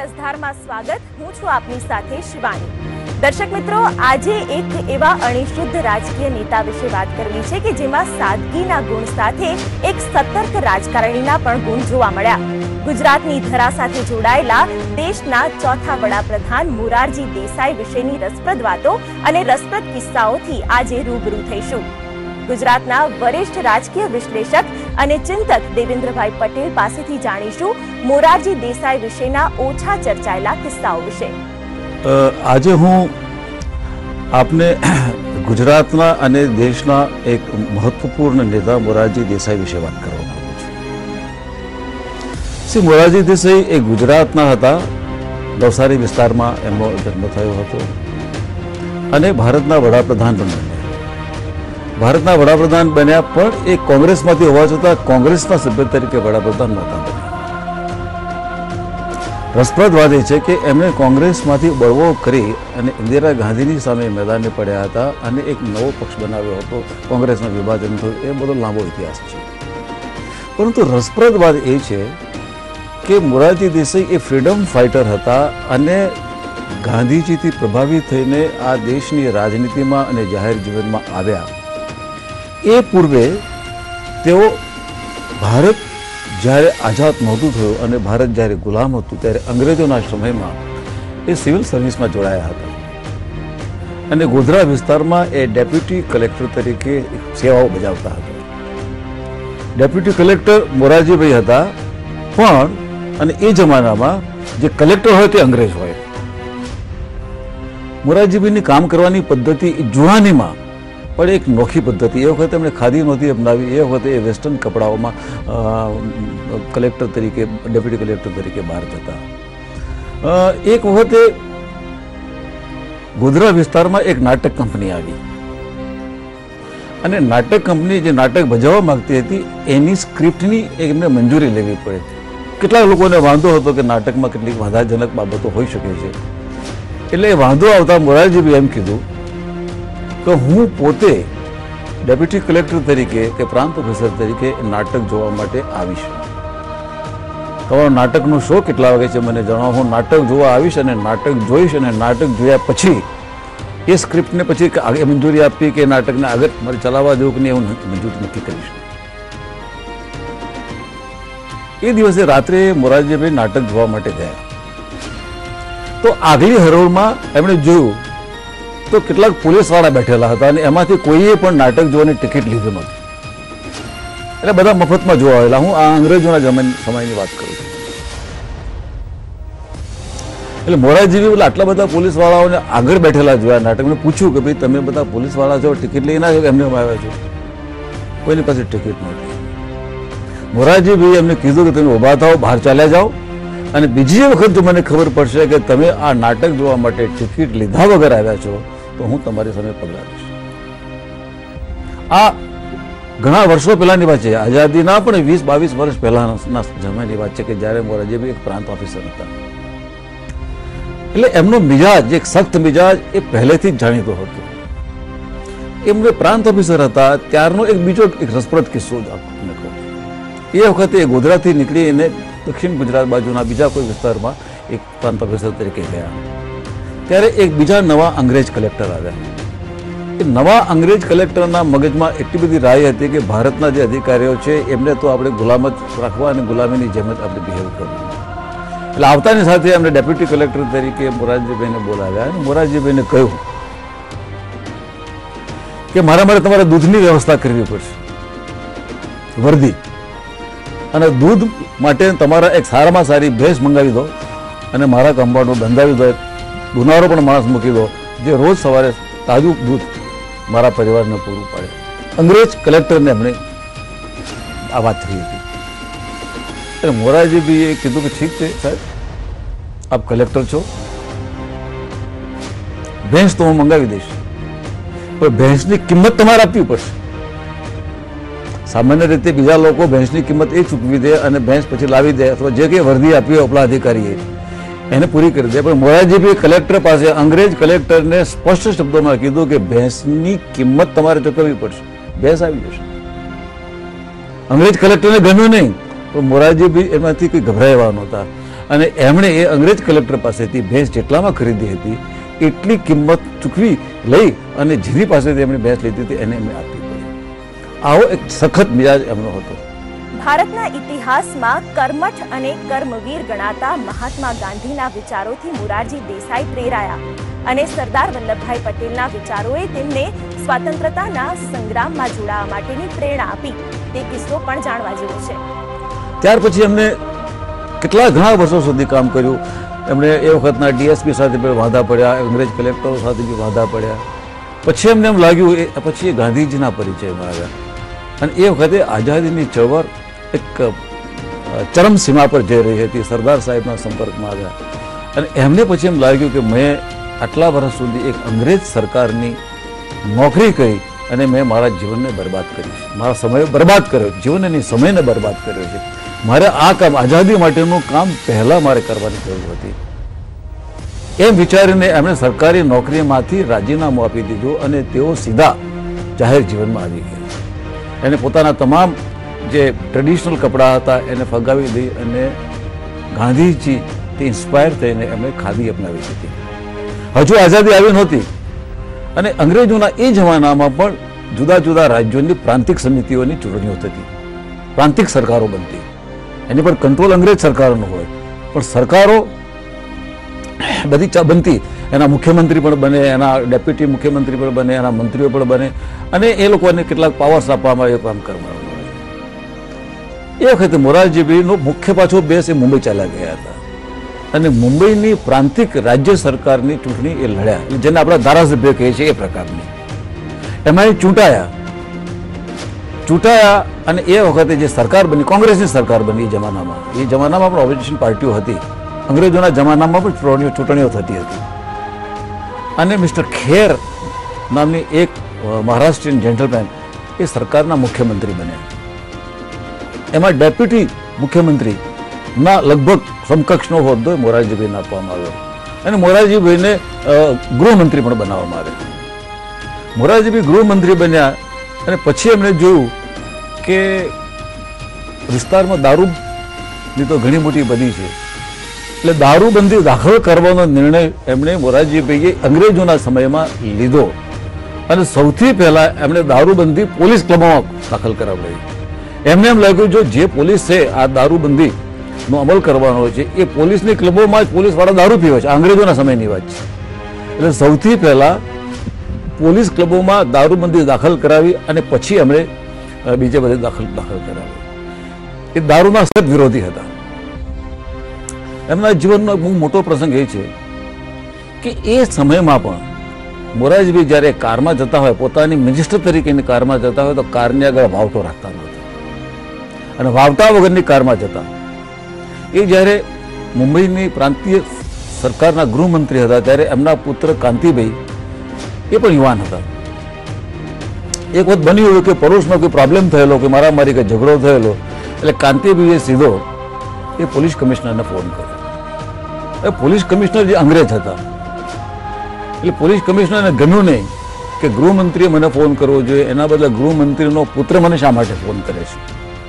રસધારમાં સ્વાગત। હું છું આપની સાથે શિવાની। દર્શક મિત્રો, આજે એક એવા અણિશુદ્ધ રાજકીય નેતા વિશે વાત કરવી છે કે જેમાં સાદગીના ગુણ સાથે એક સતર્ક રાજકારણીના પણ ગુણ જોવા મળ્યા। ગુજરાતની ધરા સાથે જોડાયેલા દેશના ચોથા વડાપ્રધાન મોરારજી દેસાઈ વિશેની રસપ્રદ વાતો અને રસપ્રદ કિસ્સાઓથી આજે રૂબરૂ થઈશું। ગુજરાતના વરિષ્ઠ રાજકીય વિશ્લેષક અને ચિંતક દેવેન્દ્રભાઈ પટેલ પાસેથી જાણીશું મોરારજી દેસાઈ વિશેના ઓછા ચર્ચાયેલા કિસ્સાઓ વિશે। આજે હું આપને ગુજરાતના અને દેશના એક મહત્વપૂર્ણ નેતા મોરારજી દેસાઈ વિશે વાત કરવા માંગુ છું। શ્રી મોરારજી દેસાઈ એ ગુજરાતના હતા। નવસારી વિસ્તારમાં એમનો જન્મ થયો હતો અને ભારતના વડાપ્રધાન પણ બન્યા। ભારતના વડાપ્રધાન બન્યા પણ એ કોંગ્રેસમાંથી હોવા છતાં કોંગ્રેસના સભ્ય તરીકે વડાપ્રધાન નહોતા બન્યા। રસપ્રદ વાત એ છે કે એમણે કોંગ્રેસમાંથી બળવો કરી અને ઇન્દિરા ગાંધીની સામે મેદાને પડ્યા હતા અને એક નવો પક્ષ બનાવ્યો હતો। કોંગ્રેસનું વિભાજન થયું, એ બધો લાંબો ઇતિહાસ છે। પરંતુ રસપ્રદ વાત એ છે કે મોરારજી દેસાઈ એ ફ્રીડમ ફાઇટર હતા અને ગાંધીજીથી પ્રભાવિત થઈને આ દેશની રાજનીતિમાં અને જાહેર જીવનમાં આવ્યા। એ પૂર્વે તેઓ ભારત જ્યારે આઝાદ નહોતું થયું અને ભારત જ્યારે ગુલામ હતું ત્યારે અંગ્રેજોના સમયમાં એ સિવિલ સર્વિસમાં જોડાયા હતા અને ગોધરા વિસ્તારમાં એ ડેપ્યુટી કલેક્ટર તરીકે સેવાઓ બજાવતા હતા। ડેપ્યુટી કલેક્ટર મોરારજીભાઈ હતા, પણ અને એ જમાનામાં જે કલેક્ટર હોય તે અંગ્રેજ હોય। મોરારજીભાઈની કામ કરવાની પદ્ધતિ જુવાનીમાં પણ એક નોખી પદ્ધતિ। એ વખતે એમણે ખાદી નહોતી અપનાવી, એ વખતે એ વેસ્ટર્ન કપડાઓમાં કલેક્ટર તરીકે, ડેપ્યુટી કલેક્ટર તરીકે બહાર જતા। એક વખતે ગોધરા વિસ્તારમાં એક નાટક કંપની આવી અને નાટક કંપની જે નાટક ભજવવા માંગતી હતી એની સ્ક્રિપ્ટની એમને મંજૂરી લેવી પડે। કેટલાક લોકોને વાંધો હતો કે નાટકમાં કેટલીક વાંધાજનક બાબતો હોઈ શકે છે, એટલે એ વાંધો આવતા મોરારજીભાઈએ એમ કીધું કે હું પોતે ડેપ્યુટી કલેક્ટર તરીકે કે પ્રાંત ઓફિસર તરીકે નાટક જોવા માટે આવીશ। તમારો નાટકનો શો કેટલા વાગે છે મને જણાવો, હું નાટક જોવા આવીશ અને નાટક જોઈશ અને નાટક જોયા પછી એ સ્ક્રિપ્ટને પછી મંજૂરી આપી કે નાટકને આગળ મારે ચલાવવા દેવું કે નહીં એવું મંજૂરી નક્કી કરીશ। એ દિવસે રાત્રે મોરારજીભાઈ નાટક જોવા માટે ગયા તો આગલી હરોળમાં એમણે જોયું તો કેટલાક પોલીસવાળા બેઠેલા હતા અને એમાંથી કોઈએ પણ નાટક જોવાની ટિકિટ લીધી નહોતી, એટલે બધા મફતમાં જોવા આવેલા। હું આ અંગ્રેજોના સમયની વાત કરું છું। એટલે મોરારજી આટલા બધા પોલીસવાળાઓને આગળ બેઠેલા જોયા નાટક, મેં પૂછ્યું કે ભાઈ તમે બધા પોલીસવાળા છો, ટિકિટ લઈને આવ્યો એમને આવ્યા છો? કોઈની પાસે ટિકિટ નહોતી। મોરારજીભાઈએ એમને કીધું કે તમે ઊભા થાઓ, બહાર ચાલ્યા જાઓ અને બીજી વખત જો મને ખબર પડશે કે તમે આ નાટક જોવા માટે ટિકિટ લીધા વગર આવ્યા છો તો હું તમારી સામે પગલાં લઈશ। આ ઘણા વર્ષો પહેલાની વાત છે, આઝાદીના પણ 20-22 વર્ષ પહેલાના સમયની વાત છે કે જ્યારે મોરારજીભાઈ એક પ્રાંત ઓફિસર હતા। એટલે એમનો મિજાજ, એક સખ્ત મિજાજ એ પહેલેથી જ જાણીતો હતો। એમને પ્રાંત ઓફિસર હતા ત્યારનો એક બીજો એક રસપ્રદ કિસ્સો જ આપને કહું। એ વખતે ગોધરાથી નીકળીને દક્ષિણ ગુજરાત બાજુના બીજા કોઈ વિસ્તારમાં એક પ્રાંત ઓફિસર તરીકે ગયા ત્યારે એક બીજા નવા અંગ્રેજ કલેક્ટર આવ્યા। એ નવા અંગ્રેજ કલેક્ટરના મગજમાં એટલી બધી રાય હતી કે ભારતના જે અધિકારીઓ છે એમને તો આપણે ગુલામ જ રાખવા અને ગુલામીની જેમ જ આપણે બિહેવ કરવું। એટલે આવતાની સાથે એમને ડેપ્યુટી કલેક્ટર તરીકે મોરારજીભાઈને બોલાવ્યા અને મોરારજીભાઈને કહ્યું કે મારા માટે તમારે દૂધની વ્યવસ્થા કરવી પડશે, વર્દી, અને દૂધ માટે તમારા એક સારામાં સારી ભેંસ મંગાવી દો અને મારા કમ્પાઉન્ડમાં બંધાવી દો, દુનારો પણ માણસ મૂકી દો જે રોજ સવારે તાજું દૂધ મારા પરિવારને પૂરું પાડે। અંગ્રેજ કલેક્ટરને એમણે આ વાત કરી હતી। એટલે મોરારજીભાઈએ કીધું કે ઠીક છે સાહેબ, આપ કલેક્ટર છો, ભેંસ તો હું મંગાવી દઈશ, પણ ભેંસની કિંમત તમારે આપવી પડશે। સામાન્ય રીતે બીજા લોકો ભેંસની કિંમત એ ચૂકવી દે અને ભેંસ પછી લાવી દે અથવા જે કંઈ વર્દી આપી હોય ઉપલા અધિકારીએ એને પૂરી કરી દે, પણ મોરારજીભાઈ કલેક્ટર પાસે અંગ્રેજ કલેક્ટરને સ્પષ્ટ શબ્દોમાં કીધું કે ભેંસની કિંમત તમારે ચૂકવવી પડશે, ભેંસ આવી જશે। અંગ્રેજ કલેક્ટરને ગમ્યું નહીં, પણ મોરારજી એમાંથી કોઈ ગભરાયા નહોતા અને એમણે એ અંગ્રેજ કલેક્ટર પાસેથી ભેંસ જેટલામાં ખરીદી હતી એટલી કિંમત ચૂકવી લઈ અને જેની પાસેથી એમણે ભેંસ લીધી હતી એને એમને આપવી પડી. આવો એક સખત મિજાજ એમનો હતો. ભારતના ઇતિહાસમાં કર્મઠ અને કર્મવીર ગણાતા મહાત્મા ગાંધીના વિચારોથી મોરારજી દેસાઈ પ્રેરાયા અને સરદાર વલ્લભભાઈ પટેલના વિચારોએ તેમને સ્વતંત્રતાના સંગ્રામમાં જોડાવા માટેની પ્રેરણા આપી. તે કિસ્સો પણ જાણવા જેવો છે. ત્યાર પછી એમને કેટલા ઘણા વર્ષો સુધી કામ કર્યું. એમણે એ વખતના ડીએસપી સાથે પણ વાંધા પડ્યા, અંગ્રેજ કલેક્ટરો સાથે બી વાંધા પડ્યા. પછી એમને એમ લાગ્યું પછી એ ગાંધીજીના પરિચયમાં આવ્યા અને એ વખતે આઝાદીની ચળવળ એક ચરમસીમા પર જઈ રહી હતી. સરદાર સાહેબના સંપર્કમાં આવ્યા અને એમને પછી એમ લાગ્યું કે મેં આટલા વર્ષ સુધી એક અંગ્રેજ સરકારની નોકરી કરી અને મેં મારા જીવનને બરબાદ કર્યું છે, મારા સમય બરબાદ કર્યો, જીવન અને સમયને બરબાદ કર્યો છે. મારે આ કામ આઝાદી માટેનું કામ પહેલા મારે કરવાની જરૂર હતી. એમ વિચારીને એમણે સરકારી નોકરીમાંથી રાજીનામું આપી દીધું અને તેઓ સીધા જાહેર જીવનમાં આવી ગયા. એને પોતાના તમામ જે ટ્રેડિશનલ કપડાં હતા એને ફગાવી દઈ અને ગાંધીજી તે ઇન્સ્પાયર થઈને એમણે ખાદી અપનાવી હતી. હજુ આઝાદી આવી નહોતી અને અંગ્રેજોના એ જમાનામાં પણ જુદા જુદા રાજ્યોની પ્રાંતિક સમિતિઓની ચૂંટણીઓ થતી, પ્રાંતિક સરકારો બનતી. એની પર કંટ્રોલ અંગ્રેજ સરકારોનો હોય પણ સરકારો બધી બનતી. એના મુખ્યમંત્રી પણ બને, એના ડેપ્યુટી મુખ્યમંત્રી પણ બને, એના મંત્રીઓ પણ બને અને એ લોકોને કેટલાક પાવર્સ આપવામાં આવે, કામ કરવામાં આવે. એ વખતે મોરારજીભાઈનો મુખ્ય પાછો બેસ એ મુંબઈ ચાલ્યા ગયા હતા અને મુંબઈની પ્રાંતિક રાજ્ય સરકારની ચૂંટણી એ લડ્યા, જેને આપણા ધારાસભ્ય કહે છે એ પ્રકારની. એમાં એ ચૂંટાયા અને એ વખતે જે સરકાર બની, કોંગ્રેસની સરકાર બની એ જમાનામાં પણ ઓપોઝિશન પાર્ટીઓ હતી. અંગ્રેજોના જમાનામાં પણ ચૂંટણીઓ થતી હતી અને મિસ્ટર ખેર નામની એક મહારાષ્ટ્રીયન જેન્ટલમેન એ સરકારના મુખ્યમંત્રી બન્યા. એમાં ડેપ્યુટી મુખ્યમંત્રીના લગભગ સમકક્ષનો હોદ્દો મોરારજીભાઈને આપવામાં આવ્યો અને મોરારજીભાઈને ગૃહમંત્રી પણ બનાવવામાં આવ્યા. મોરારજીભાઈ ગૃહમંત્રી બન્યા અને પછી એમણે જોયું કે વિસ્તારમાં દારૂની તો ઘણી મોટી બની છે, એટલે દારૂબંધી દાખલ કરવાનો નિર્ણય એમણે મોરારજીભાઈએ અંગ્રેજોના સમયમાં લીધો અને સૌથી પહેલા એમણે દારૂબંધી પોલીસ ક્લબોમાં દાખલ કરાવડાવી. એમને એમ લાગ્યું જો જે પોલીસ છે આ દારૂબંધીનો અમલ કરવાનો છે એ પોલીસની ક્લબોમાં જ પોલીસવાળા દારૂ પીવે છે. અંગ્રેજોના સમયની વાત છે. એટલે સૌથી પહેલા પોલીસ ક્લબોમાં દારૂબંધી દાખલ કરાવી અને પછી એમણે બીજે બધે દાખલ કરાવી. એ દારૂના સખત વિરોધી હતા. એમના જીવનનો બહુ મોટો પ્રસંગ એ છે કે એ સમયમાં પણ મોરારજીભાઈ જ્યારે કારમાં જતા હોય, પોતાની મિનિસ્ટર તરીકેની કારમાં જતા હોય તો કારની આગળ વાવટો રાખતા નહોતા અને વાવટા વગરની કારમાં જતા. એ જ્યારે મુંબઈની પ્રાંતીય સરકારના ગૃહમંત્રી હતા ત્યારે એમના પુત્ર કાંતિભાઈ એ પણ યુવાન હતા. એક વખત બન્યું એવું કે પડોશમાં કોઈ પ્રોબ્લેમ થયેલો, કે મારામારી કે ઝઘડો થયેલો, એટલે કાંતિભાઈએ સીધો એ પોલીસ કમિશનરને ફોન કર્યો. એ પોલીસ કમિશનર જે અંગ્રેજ હતા એટલે પોલીસ કમિશનરને ગમ્યું નહીં કે ગૃહમંત્રીએ મને ફોન કરવો જોઈએ, એના બદલે ગૃહમંત્રીનો પુત્ર મને શા માટે ફોન કરે છે.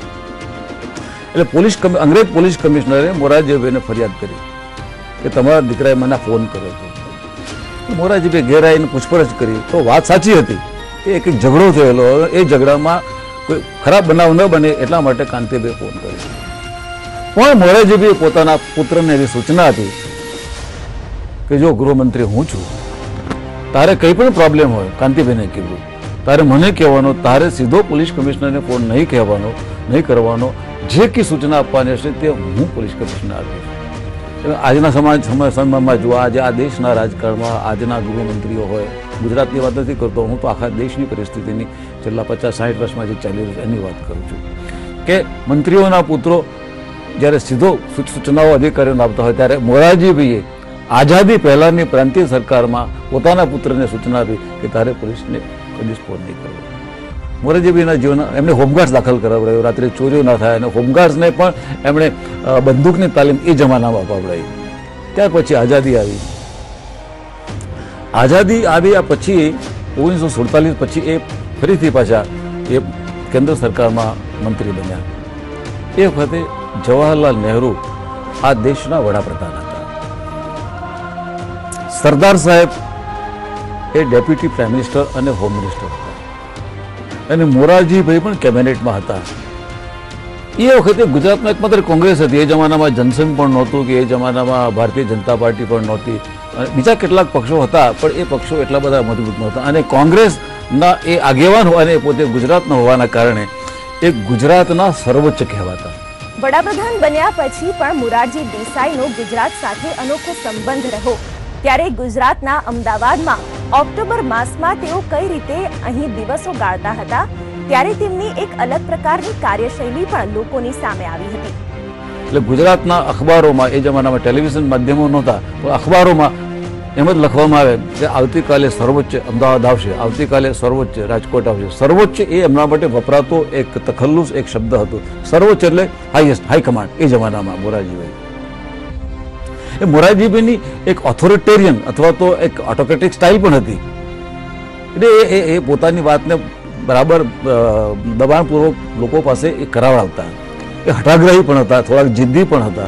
એટલે અંગ્રેજ પોલીસ કમિશનરે મોરારજીભાઈને ફરિયાદ કરી કે તમારા દીકરાએ મને ફોન કર્યો હતો. મોરારજીભાઈ ઘેર આવીને પૂછપરછ કરી તો વાત સાચી હતી કે એક ઝઘડો થયેલો, એ ઝઘડામાં કોઈ ખરાબ બનાવ ન બને એટલા માટે કાંતિભાઈએ ફોન કર્યો. પણ મોરારજીભાઈએ પોતાના પુત્રને એવી સૂચના હતી કે જો ગૃહમંત્રી હું છું, તારે કંઈ પણ પ્રોબ્લેમ હોય, કાંતિભાઈને કીધું, તારે મને કહેવાનો, તારે સીધો પોલીસ કમિશનરને ફોન નહીં કરવાનો, જે કી સૂચના આપવાની હશે તે હું પોલીસ કમિશનર આપીશ. આજના સમયમાં જો આજે આ દેશના રાજકારણમાં આજના ગૃહમંત્રીઓ હોય, ગુજરાતની વાત નથી કરતો હું, તો આખા દેશની પરિસ્થિતિની છેલ્લા 50-60 વર્ષમાં જે ચાલી રહ્યું છે એની વાત કરું છું કે મંત્રીઓના પુત્રો જ્યારે સીધો સૂચનાઓ અધિકારીઓને આપતા હોય ત્યારે મોરારજીભાઈએ આઝાદી પહેલાની પ્રાંતીય સરકારમાં પોતાના પુત્રને સૂચના આપી કે તારે પોલીસને કદી ફોન નહીં કરવો. મોરારજીભાઈના જીવન એમણે હોમગાર્ડ્સ દાખલ કરાવડાવ્યો, રાત્રે ચોરીઓ ના થાય અને હોમગાર્ડ્સને પણ એમણે બંદૂકની તાલીમ એ જમાનામાં અપાવડાવી. ત્યાર પછી આઝાદી આવ્યા પછી 1947 પછી એ ફરીથી પાછા એ કેન્દ્ર સરકારમાં મંત્રી બન્યા. એ વખતે જવાહરલાલ નહેરુ આ દેશના વડાપ્રધાન હતા. સરદાર સાહેબ એ ડેપ્યુટી પ્રાઇમ મિનિસ્ટર અને હોમ મિનિસ્ટર હતા, અને મોરારજીભાઈ પણ કેબિનેટમાં હતા. એ વખતે ગુજરાતમાં એકમાત્ર કોંગ્રેસ હતી. એ જમાનામાં જનસંઘ પણ નહોતું, કે એ જમાનામાં ભારતીય જનતા પાર્ટી પણ નહોતી, અને બીજા કેટલાક પક્ષો હતા, પણ એ પક્ષો એટલા બધા મજબૂત નહોતા. અને કોંગ્રેસના એ આગેવાન હોવાને પોતે ગુજરાતના હોવાના કારણે એ ગુજરાતના સર્વોચ્ચ કહેવાતા. વડાપ્રધાન બન્યા પછી પણ મોરારજી દેસાઈનો ગુજરાત સાથે અનોખો સંબંધ રહ્યો. ત્યારે ગુજરાતના અમદાવાદમાં ઓક્ટોબર માસમાં તેઓ કઈ રીતે અહીં દિવસો ગાળતા હતા, ત્યારે તેમની એક અલગ પ્રકારની કાર્યશૈલી પણ લોકોની સામે આવી હતી. એટલે ગુજરાતના અખબારોમાં, એ જમાનામાં ટેલિવિઝન માધ્યમો નહોતા, પણ અખબારોમાં એમ જ લખવામાં આવે કે આવતીકાલે સર્વોચ્ચ અમદાવાદ આવશે, આવતીકાલે સર્વોચ્ચ રાજકોટ આવશે. સર્વોચ્ચ એ એમના માટે વપરાતો એક તખલ્લુસ, એક શબ્દ હતો. સર્વોચ્ચ એટલે હાઈએસ્ટ, હાઈકમાન્ડ. એ જમાનામાં મોરારજીભાઈ, એ મોરારજીભાઈની એક ઓથોરિટેરિયન અથવા તો એક ઓટોક્રેટિક સ્ટાઇલ પણ હતી. એટલે એ પોતાની વાતને બરાબર દબાણપૂર્વક લોકો પાસે એ કરાવડાવતા. એ હઠાગ્રહી પણ હતા, થોડાક જિદ્દી પણ હતા.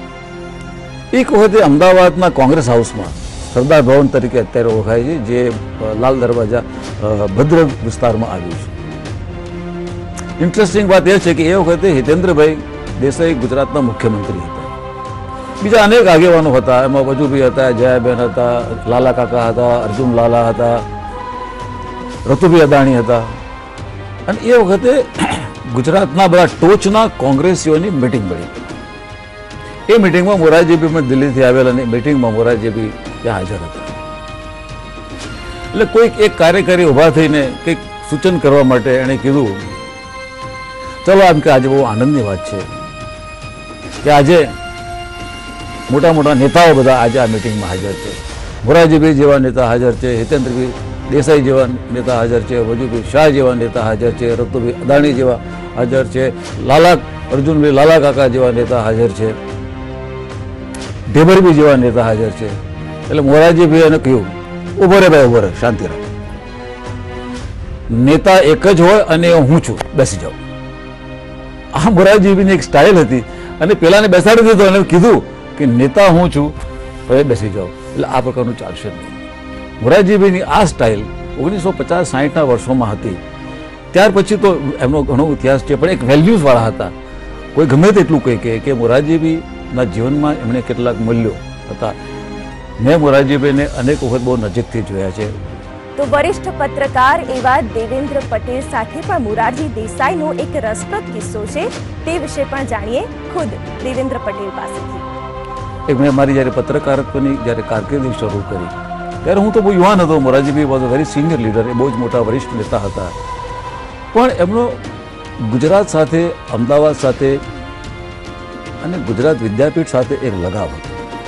એક વખતે અમદાવાદના કોંગ્રેસ હાઉસમાં, સરદાર ભવન તરીકે અત્યારે ઓળખાય છે, જે લાલ દરવાજા ભદ્ર વિસ્તારમાં આવ્યું છે. ઇન્ટરેસ્ટિંગ વાત એ છે કે એ વખતે હિતેન્દ્રભાઈ દેસાઈ ગુજરાતના મુખ્યમંત્રી હતા. બીજા અનેક આગેવાનો હતા, એમાં વજુભાઈ હતા, જયાબેન હતા, લાલા કાકા હતા, અર્જુન લાલા હતા, રતુભાઈ અદાણી હતા. અને એ વખતે ગુજરાતના બધા ટોચના કોંગ્રેસીઓની મિટિંગ મળી. એ મિટિંગમાં મોરારજીભાઈ પણ દિલ્હીથી આવેલ, અને મિટિંગમાં મોરારજીભાઈ ત્યાં હાજર હતા. એટલે કોઈક એક કાર્યકારી ઊભા થઈને કંઈક સૂચન કરવા માટે એણે કીધું, ચલો આમ કે આજે બહુ આનંદની વાત છે કે આજે મોટા મોટા નેતાઓ બધા આજે આ મિટિંગમાં હાજર છે. મોરારજીભાઈ જેવા નેતા હાજર છે, હિતેન્દ્રભાઈ દેસાઈ જેવા નેતા હાજર છે, વજુભાઈ શાહ જેવા નેતા હાજર છે, રતુભાઈ અદાણી જેવા હાજર છે, અર્જુનભાઈ લાલા કાકા જેવા નેતા હાજર છે, ઢેબરભાઈ જેવા નેતા હાજર છે. એટલે મોરારજીભાઈ એને કહ્યું, ઉભો રે ભાઈ, ઉભો રે, શાંતિ રાખ. નેતા એક જ હોય અને હું છું, બેસી જાઓ. આ મોરારજીભાઈની એક સ્ટાઇલ હતી. અને પેલાને બેસાડી દીધો અને કીધું કે નેતા હું છું, હવે બેસી જાઓ. એટલે આ પ્રકારનું ચાલશે નહીં. મોરારજીભાઈની આ સ્ટાઇલ 1950-60ના વર્ષોમાં હતી. ત્યાર પછી તો એમનો ઘણો ઇતિહાસ છે, પણ એક વેલ્યુઝવાળા હતા. કોઈ ગમે તેટલું કહે કે મોરારજીભાઈના જીવનમાં એમણે કેટલાક મૂલ્યો હતા. મેં મોરારજીભાઈને અનેક વખત બહુ નજીકથી જોયા છે. તો વરિષ્ઠ પત્રકાર એવા દેવેન્દ્ર પટેલ સાથે પણ મોરારજી દેસાઈનો એક રસપ્રદ કિસ્સો છે, તે વિશે પણ જાણીએ ખુદ દેવેન્દ્ર પટેલ પાસેથી. મેં મારી જ્યારે પત્રકારત્વની જ્યારે કારકિર્દી શરૂ કરી ત્યારે હું તો બહુ યુવાન હતો. Morarjibhai was a very senior leader, એ બહુ જ મોટા વરિષ્ઠ નેતા હતા. પણ એમનો ગુજરાત સાથે, અમદાવાદ સાથે અને ગુજરાત વિદ્યાપીઠ સાથે એક લગાવ હતો.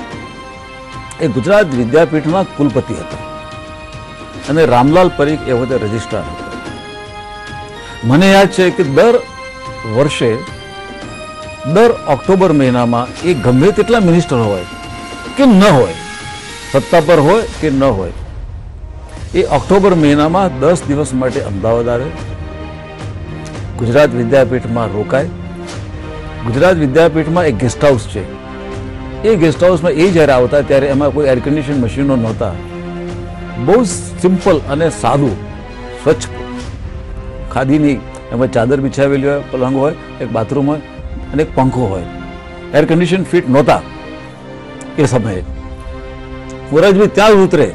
એ ગુજરાત વિદ્યાપીઠના કુલપતિ હતા અને રામલાલ પરીખ એ વખતે રજિસ્ટ્રાર હતા. મને યાદ છે કે દર વર્ષે દર ઓક્ટોબર મહિનામાં એ ગમે તેટલા મિનિસ્ટર હોય કે ન હોય, સત્તા પર હોય કે ન હોય, એ ઓક્ટોબર મહિનામાં 10 દિવસ માટે અમદાવાદ આવે, ગુજરાત વિદ્યાપીઠમાં રોકાય. ગુજરાત વિદ્યાપીઠમાં એક ગેસ્ટ હાઉસ છે. એ ગેસ્ટ હાઉસમાં એ જ્યારે આવતા ત્યારે એમાં કોઈ એર કન્ડિશન મશીનો નહોતા. બહુ સિમ્પલ અને સાદું, સ્વચ્છ ખાદીની એમાં ચાદર બિછાવેલી હોય, પલંગ હોય, એક બાથરૂમ હોય અને એક પંખો હોય. એર કન્ડિશન ફિટ નહોતા એ સમયે. મોરારજીભાઈ ત્યાં જ ઉતરે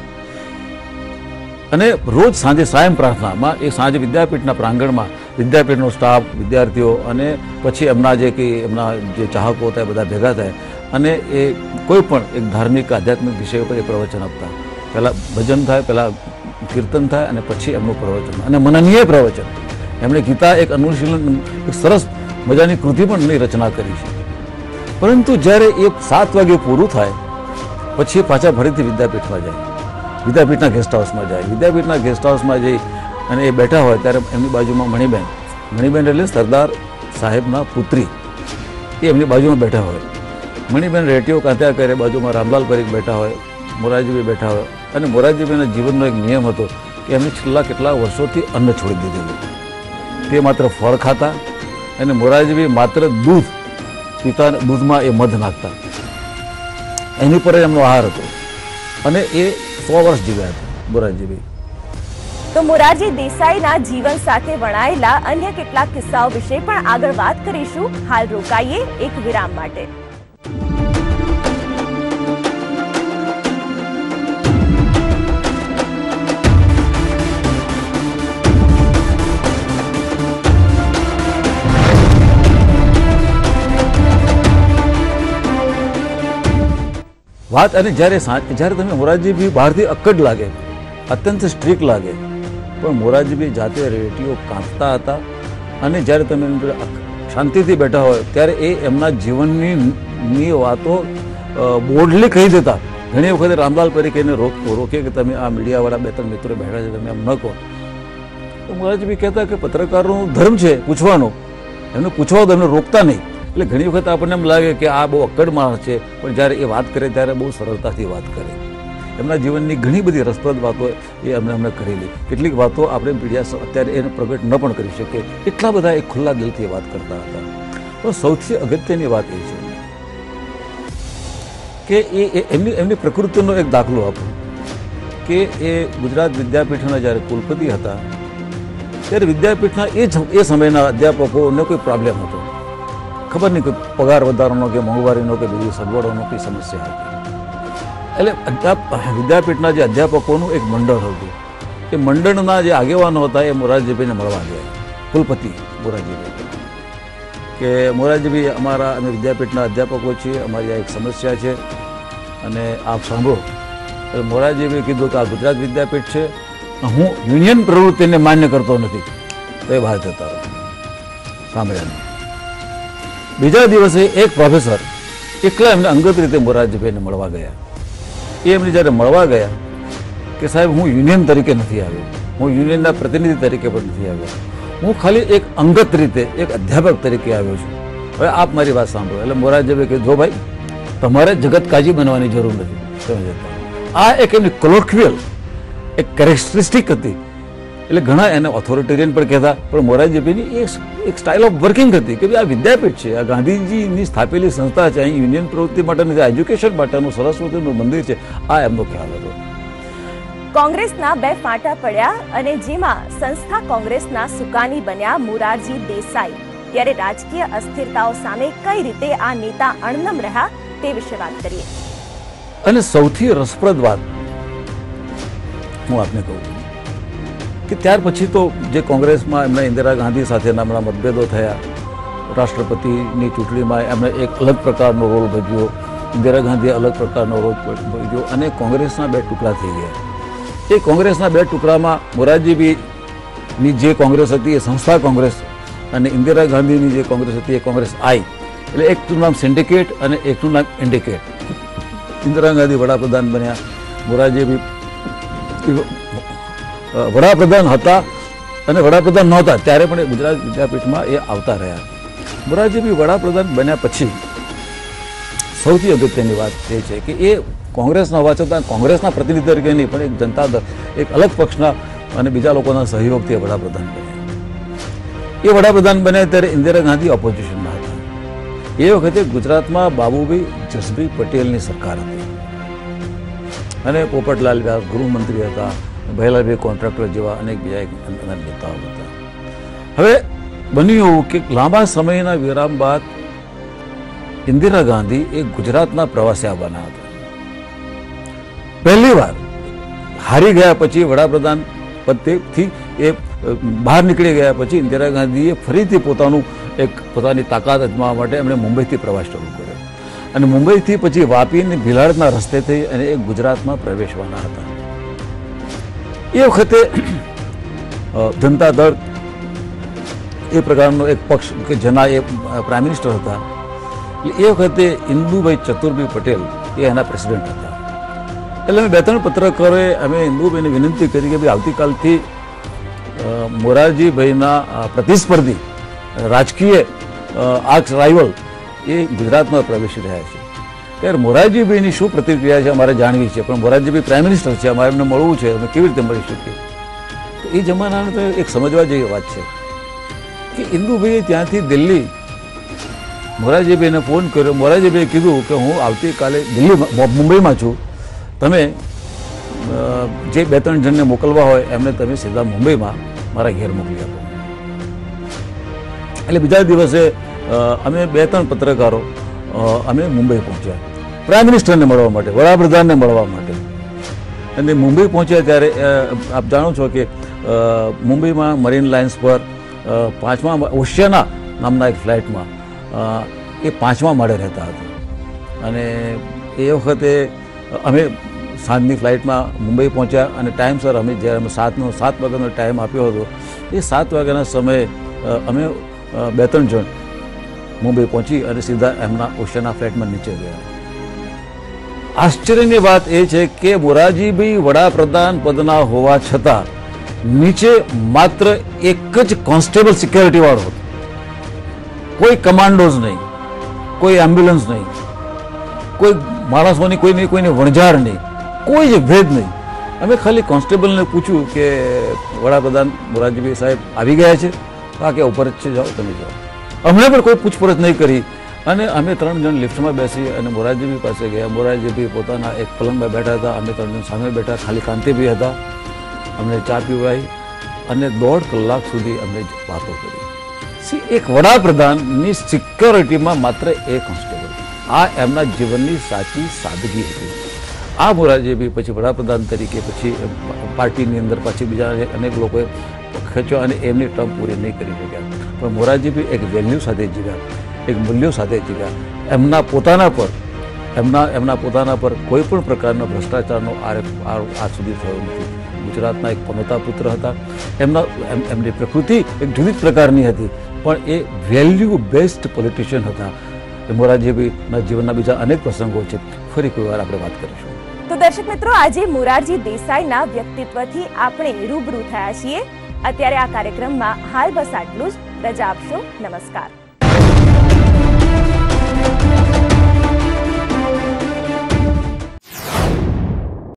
અને રોજ સાંજે સાયં પ્રાર્થનામાં એ સાંજે વિદ્યાપીઠના પ્રાંગણમાં વિદ્યાપીઠનો સ્ટાફ, વિદ્યાર્થીઓ અને પછી એમના જે ચાહકો હતા એ બધા ભેગા થાય અને એ કોઈ પણ એક ધાર્મિક આધ્યાત્મિક વિષય પર એ પ્રવચન આપતા. પહેલાં ભજન થાય, પહેલાં કીર્તન થાય અને પછી એમનું પ્રવચન, અને મનનીય પ્રવચન. એમણે ગીતા એક અનુશીલન, એક સરસ મજાની કૃતિ પણ એમની રચના કરી છે. પરંતુ જ્યારે એ 7 વાગે પૂરું થાય પછી પાછા ફરીથી વિદ્યાપીઠમાં જાય, વિદ્યાપીઠના ગેસ્ટ હાઉસમાં જાય. વિદ્યાપીઠના ગેસ્ટ હાઉસમાં જઈ અને એ બેઠા હોય ત્યારે એમની બાજુમાં મણિબેન એટલે સરદાર સાહેબના પુત્રી, એ એમની બાજુમાં બેઠા હોય. મણિબેન રેટીઓ કાંત્યા કરે, બાજુમાં રામલાલ પરીખ બેઠા હોય, મોરારજીભાઈ બેઠા હોય. અને મોરારજીભાઈના જીવનનો એક નિયમ હતો કે એમને છેલ્લા કેટલા વર્ષોથી અન્ન છોડી દીધેલું. તે માત્ર ફળ ખાતા અને મોરારજીભાઈ માત્ર દૂધ પિતા દૂધમાં એ મધ નાખતા, એની પર જ એમનો આહાર હતો અને એ 100 વર્ષ જીવ્યા હતા મોરારજીભાઈ. તો મોરારજી દેસાઈના જીવન સાથે વણાયેલા અન્ય કેટલાક કિસ્સાઓ વિશે પણ આગળ વાત કરીશું. હાલ રોકાઈએ એક વિરામ માટે. વાત અને જ્યારે તમે મોરારજીભાઈ બહારથી અક્કડ લાગે, અત્યંત સ્ટ્રિક્ટ લાગે, પણ મોરારજીભાઈ જાતે રેટીઓ કાંપતા હતા અને જ્યારે તમે શાંતિથી બેઠા હોય ત્યારે એ એમના જીવનની વાતો બોલ્ડલી કહી દેતા. ઘણી વખતે રામલાલ પરીખને રોકે કે તમે આ મીડિયાવાળા 2-3 મિત્રો બેઠા છે, તમે એમ ન કહો. તો મોરારજીભાઈ કહેતા કે પત્રકારનો ધર્મ છે પૂછવાનો, એમને પૂછવા તો એમને રોકતા નહીં. એટલે ઘણી વખત આપણને એમ લાગે કે આ બહુ અક્કડ માણસ છે, પણ જ્યારે એ વાત કરે ત્યારે બહુ સરળતાથી વાત કરે. એમના જીવનની ઘણી બધી રસપ્રદ વાતો એ એમણે કરેલી. કેટલીક વાતો આપણે મીડિયા અત્યારે એને પ્રગટ ન પણ કરી શકીએ, એટલા બધા એ ખુલ્લા દિલથી વાત કરતા હતા. પણ સૌથી અગત્યની વાત એ છે કે એમની પ્રકૃતિનો એક દાખલો આપો કે એ ગુજરાત વિદ્યાપીઠના જ્યારે કુલપતિ હતા ત્યારે વિદ્યાપીઠના એ સમયના અધ્યાપકોને કોઈ પ્રોબ્લેમ હતો, ખબર નહીં કે પગાર વધારાનો કે મોંઘવારીનો કે બીજી સગવડોનો કોઈ સમસ્યા હતી. એટલે વિદ્યાપીઠના જે અધ્યાપકોનું એક મંડળ હતું, એ મંડળના જે આગેવાનો હતા એ મોરારજીભાઈને મળવા ગયા. કુલપતિ મોરારજીભાઈ કે મોરારજીભાઈ અમે વિદ્યાપીઠના અધ્યાપકો છીએ, અમારી આ એક સમસ્યા છે અને આપ સાંભળો. એટલે મોરારજીભાઈએ કીધું કે આ ગુજરાત વિદ્યાપીઠ છે, હું યુનિયન પ્રવૃત્તિને માન્ય કરતો નથી. તો એ બહાર જતા સાંભળ્યા. બીજા દિવસે એક પ્રોફેસર એકલા એમને અંગત રીતે મોરારજીભાઈને મળવા ગયા. એ એમને જ્યારે મળવા ગયા કે સાહેબ હું યુનિયન તરીકે નથી આવ્યો, હું યુનિયનના પ્રતિનિધિ તરીકે પણ નથી આવ્યો, હું ખાલી એક અંગત રીતે એક અધ્યાપક તરીકે આવ્યો છું. હવે આપ મારી વાત સાંભળો. એટલે મોરારજીભાઈ કહે જો ભાઈ તમારે જગત કાજી બનવાની જરૂર નથી. આ એક એમની કોલોક્વિયલ એક કેરેક્ટરિસ્ટિક હતી. એટલે ઘણા એને ઓથોરિટેરિયન પણ કહેતા, પણ મોરારજીભાઈની એક સ્ટાઇલ ઓફ વર્કિંગ હતી કે ભાઈ આ વિદ્યાપીઠ છે, આ ગાંધીજીની સ્થાપેલી સંસ્થા છે, અહીં યુનિયન પ્રવૃત્તિ માટે નથી, એજ્યુકેશન માટેનું સરસ્વતીનું મંદિર છે, આ એમનો ખ્યાલ હતો. કોંગ્રેસના 2 ફાંટા પડ્યા અને જેમાં સંસ્થા કોંગ્રેસના સુકાની બન્યા મોરારજી દેસાઈ. ત્યારે રાજકીય અસ્થિરતાઓ સામે કઈ રીતે આ નેતા અણનમ રહ્યા તે વિશે વાત કરીએ. અને સૌથી રસપ્રદ વાત હું આપને કહું કે ત્યાર પછી તો જે કોંગ્રેસમાં એમના ઇન્દિરા ગાંધી સાથેના હમણાં મતભેદો થયા, રાષ્ટ્રપતિની ચૂંટણીમાં એમણે એક અલગ પ્રકારનો રોલ ભજવ્યો, ઇન્દિરા ગાંધીએ અલગ પ્રકારનો રોલ ભજવ્યો અને કોંગ્રેસના 2 ટુકડા થઈ ગયા. એ કોંગ્રેસના 2 ટુકડામાં મોરારજીભાઈની જે કોંગ્રેસ હતી એ સંસ્થા કોંગ્રેસ અને ઇન્દિરા ગાંધીની જે કોંગ્રેસ હતી એ કોંગ્રેસ આઈ. એટલે એકનું નામ સિન્ડિકેટ અને એકનું નામ ઇન્ડિકેટ. ઇન્દિરા ગાંધી વડાપ્રધાન બન્યા, મોરારજીભાઈ વડાપ્રધાન હતા અને વડાપ્રધાન નહોતા ત્યારે પણ ગુજરાત વિદ્યાપીઠમાં એ આવતા રહ્યા. મોરારજીભાઈ વડાપ્રધાન બન્યા પછી સૌથી અગત્યની વાત એ છે કે એ કોંગ્રેસના હોવા છતાં કોંગ્રેસના પ્રતિનિધિ તરીકે નહીં પણ એક જનતા દળ, એક અલગ પક્ષના અને બીજા લોકોના સહયોગથી વડાપ્રધાન બન્યા. એ વડાપ્રધાન બન્યા ત્યારે ઇન્દિરા ગાંધી ઓપોઝિશનમાં હતા. એ વખતે ગુજરાતમાં બાબુભાઈ જસભાઈ પટેલની સરકાર હતી અને પોપટલાલ વ્યાસ ગૃહમંત્રી હતા, ભૈલાભાઈ કોન્ટ્રાક્ટર જેવા અનેક બીજા નેતાઓ હતા. હવે બન્યું એવું કે લાંબા સમયના વિરામ બાદ ઇન્દિરા ગાંધી એ ગુજરાતના પ્રવાસે આવવાના હતા. પહેલી વાર હારી ગયા પછી વડાપ્રધાન પદથી એ બહાર નીકળી ગયા પછી ઇન્દિરા ગાંધીએ ફરીથી પોતાની તાકાત અજમાવવા માટે એમણે મુંબઈથી પ્રવાસ શરૂ કર્યો અને મુંબઈથી પછી વાપી અને ભિલાડના રસ્તે થઈ અને એ ગુજરાતમાં પ્રવેશવાના હતા. એ વખતે જનતા દળ એ પ્રકારનો એક પક્ષ કે જેના એ પ્રાઇમ મિનિસ્ટર હતા. એટલે એ વખતે ઇન્દુભાઈ ચતુરભાઈ પટેલ એ એના પ્રેસિડેન્ટ હતા. એટલે અમે 2-3 પત્રકારોએ અમે ઇન્દુભાઈને વિનંતી કરી કે ભાઈ આવતીકાલથી મોરારજીભાઈના પ્રતિસ્પર્ધી રાજકીય આર્ચ રાઇવલ એ ગુજરાતમાં પ્રવેશી રહ્યા છે. ત્યારે મોરારજીભાઈની શું પ્રતિક્રિયા છે અમારે જાણવી છે, પણ મોરારજીભાઈ પ્રાઇમ મિનિસ્ટર છે, અમારે એમને મળવું છે, અમે કેવી રીતે મળી શકીએ? તો એ જમાનાને તો એક સમજવા જેવી વાત છે કે ઇન્દુભાઈએ ત્યાંથી દિલ્હી મોરારજીભાઈને ફોન કર્યો. મોરારજીભાઈએ કીધું કે હું આવતીકાલે મુંબઈમાં છું, તમે જે 2-3 જણને મોકલવા હોય એમને તમે સીધા મુંબઈમાં મારા ઘેર મોકલી આપો. એટલે બીજા દિવસે અમે 2-3 પત્રકારો અમે મુંબઈ પહોંચ્યા પ્રાઇમ મિનિસ્ટરને મળવા માટે, વડાપ્રધાનને મળવા માટે. અને મુંબઈ પહોંચ્યા ત્યારે આપ જાણો છો કે મુંબઈમાં મરીન લાઇન્સ પર 5મા ઓશિયાના નામના એક ફ્લાઇટમાં એ 5મા માળે રહેતા હતા. અને એ વખતે અમે સાંજની ફ્લાઇટમાં મુંબઈ પહોંચ્યા અને ટાઈમસર અમે જ્યારે અમે 7 વાગ્યાનો ટાઈમ આપ્યો હતો એ 7 વાગ્યાના સમયે અમે 2-3 જણ મુંબઈ પહોંચી અને સીધા એમના ઓશિયાના ફ્લાઇટમાં નીચે ગયા. આશ્ચર્યની વાત એ છે કે મોરારજીભાઈ વડાપ્રધાન પદના હોવા છતાં નીચે માત્ર એક જ કોન્સ્ટેબલ સિક્યોરિટી વાળો હતો. કોઈ કમાન્ડોઝ નહીં, કોઈ એમ્બ્યુલન્સ નહીં, કોઈ માણસોની કોઈની વણઝાર નહીં, કોઈ જ ભેદ નહીં. અમે ખાલી કોન્સ્ટેબલને પૂછ્યું કે વડાપ્રધાન મોરારજીભાઈ સાહેબ આવી ગયા છે? હા કે ઉપર જ છે, જાઓ તમે જાઓ. અમને પણ કોઈ પૂછપરછ નહીં કરી અને અમે 3 જણ લિફ્ટમાં બેસી અને મોરારજીભાઈ પાસે ગયા. મોરારજીભાઈ પોતાના એક પલંગમાં બેઠા હતા, અમે 3 જણ સામે બેઠા, ખાલી કાંતિભાઈ હતા. અમને ચા પીવડાવી અને 1.5 કલાક સુધી અમને વાતો કરી. એક વડાપ્રધાનની સિક્યોરિટીમાં માત્ર એક કોન્સ્ટેબલ. આ એમના જીવનની સાચી સાદગી હતી. આ મોરારજીભાઈ પછી વડાપ્રધાન તરીકે પછી પાર્ટીની અંદર પછી બીજા અનેક લોકોએ ખેંચ્યો અને એમની ટર્મ પૂરી નહીં કરી શક્યા. પણ મોરારજીભાઈ એક વેલ્યુ સાથે જીવ્યા, એક મૂલ્યો સાથે જીવ્યા. એમના પોતાના પર કોઈ પણ પ્રકારનો ભ્રષ્ટાચારનો આરોપ આજ સુધી થયો નથી. ગુજરાતના એક પનોતા પુત્ર હતા. એમની પ્રકૃતિ એક જુદી પ્રકારની હતી, પણ એ વેલ્યુ બેઝડ પોલિટિશિયન હતા. મોરારજીભાઈના જીવનના બીજા અનેક પ્રસંગો છે, ફરી કોઈ વાર આપણે વાત કરીશું. તો દર્શક મિત્રો, આજે મોરારજી દેસાઈના વ્યક્તિત્વથી આપણે રૂબરૂ થયા છીએ. અત્યારે આ કાર્યક્રમમાં હાલ બસ આટલું જ. રજા આપશો. નમસ્કાર.